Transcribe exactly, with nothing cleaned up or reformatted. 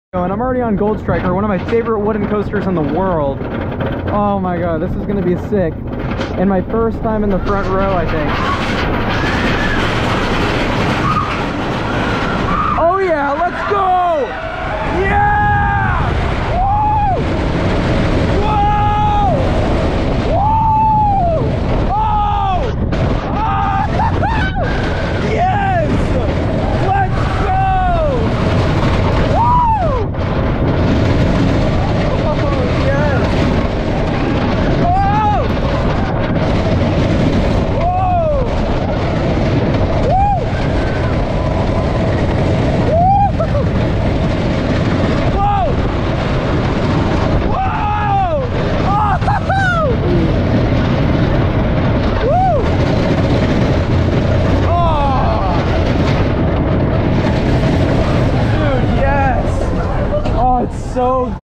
And I'm already on Gold Striker, one of my favorite wooden coasters in the world. Oh my god, this is gonna be sick. And my first time in the front row, I think. Oh yeah, let's go! Yeah! Woo! Whoa! Whoa! Oh! Oh! Yes! Let's go! Woo! Oh, yes! Oh! Whoa! Woo! Whoa! Whoa! Oh! Woo! Oh! Dude, yes! Oh, it's so